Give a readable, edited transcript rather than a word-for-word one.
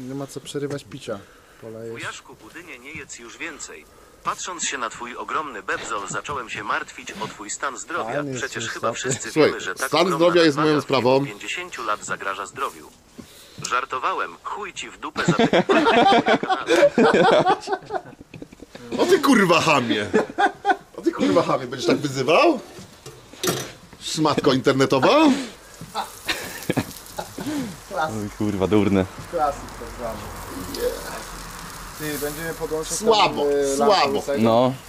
Nie ma co przerywać picia. Polejesz. Wujaszku Budynie, nie jedz już więcej. Patrząc się na twój ogromny bebzol, zacząłem się martwić o twój stan zdrowia. Fajny jest Przecież ten chyba stan. wszyscy Słuchaj, wiemy, że tak stan ogromna zdrowia jest nadwaga moją w wieku sprawą. 50 lat zagraża zdrowiu. Żartowałem, chuj ci w dupę za te na moim kanale. O ty kurwa chamie! O ty kurwa chamie, będziesz tak wyzywał? Szmatko internetowa? Oj, kurwa, durne. Klasyk tak zwany. Ty, będziemy podłączać Słabo, tam, lampę słabo. łysego. No,